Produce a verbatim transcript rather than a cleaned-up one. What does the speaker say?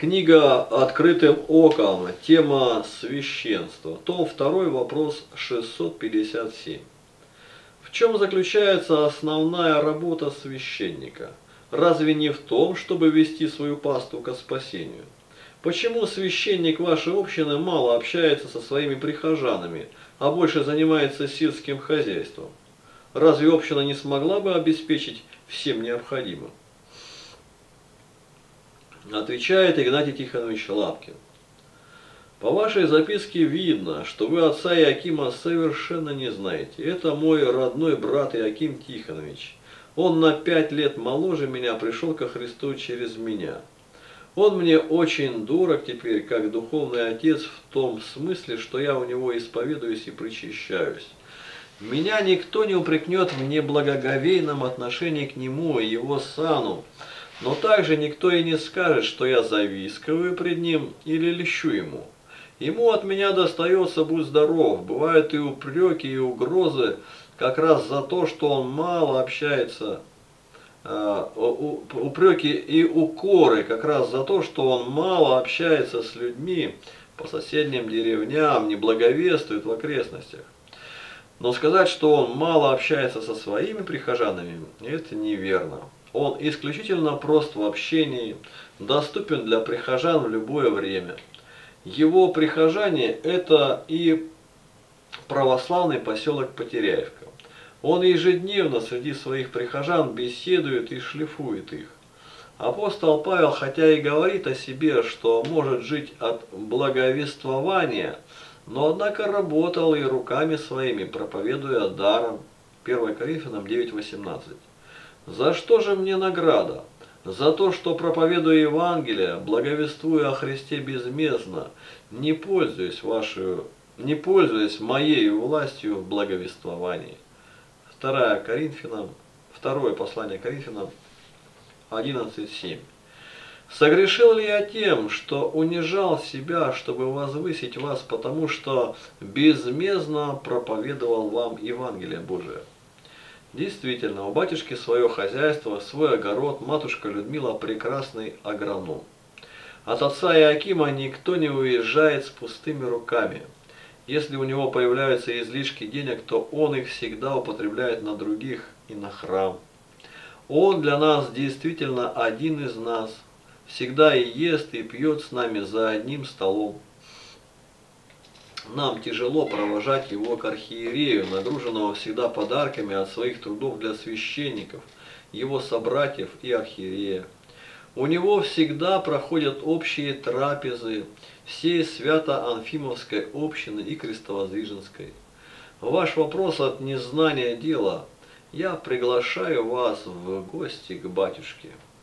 Книга «Открытым оком», тема «Священство», том второй, вопрос шестьсот пятьдесят семь. В чем заключается основная работа священника? Разве не в том, чтобы вести свою паству ко спасению? Почему священник вашей общины мало общается со своими прихожанами, а больше занимается сельским хозяйством? Разве община не смогла бы обеспечить всем необходимым? Отвечает Игнатий Тихонович Лапкин. По вашей записке видно, что вы отца Иакима совершенно не знаете. Это мой родной брат Иаким Тихонович. Он на пять лет моложе меня пришел ко Христу через меня. Он мне очень дорог теперь, как духовный отец, в том смысле, что я у него исповедуюсь и причащаюсь. Меня никто не упрекнет в неблагоговейном отношении к нему и его сану, но также никто и не скажет, что я завискиваю пред ним или льщу ему. Ему от меня достается, будь здоров, бывают и упреки, и угрозы, как раз за то, что он мало общается, э, упреки и укоры, как раз за то, что он мало общается с людьми по соседним деревням, не благовествует в окрестностях. Но сказать, что он мало общается со своими прихожанами, это неверно. Он исключительно прост в общении, доступен для прихожан в любое время. Его прихожане – это и православный поселок Потеряевка. Он ежедневно среди своих прихожан беседует и шлифует их. Апостол Павел, хотя и говорит о себе, что может жить от благовествования, но однако работал и руками своими, проповедуя даром. первое Коринфянам девять восемнадцать. За что же мне награда? За то, что проповедуя Евангелие, благовествуя о Христе безмездно, не пользуясь, вашей, не пользуясь моей властью в благовествовании. второе Коринфянам, второе послание Коринфянам одиннадцать семь. Согрешил ли я тем, что унижал себя, чтобы возвысить вас, потому что безмездно проповедовал вам Евангелие Божие? Действительно, у батюшки свое хозяйство, свой огород, матушка Людмила прекрасный агроном. От отца Иакима никто не уезжает с пустыми руками. Если у него появляются излишки денег, то он их всегда употребляет на других и на храм. Он для нас действительно один из нас, всегда и ест, и пьет с нами за одним столом. Нам тяжело провожать его к архиерею, нагруженного всегда подарками от своих трудов для священников, его собратьев и архиерея. У него всегда проходят общие трапезы всей Свято-Анфимовской общины и Крестовоздвиженской. Ваш вопрос от незнания дела. Я приглашаю вас в гости к батюшке.